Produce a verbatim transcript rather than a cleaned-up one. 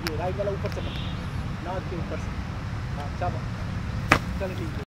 ये राइट वाला ऊपर से नाक के ऊपर से। हाँ चलो चलो ठीक है।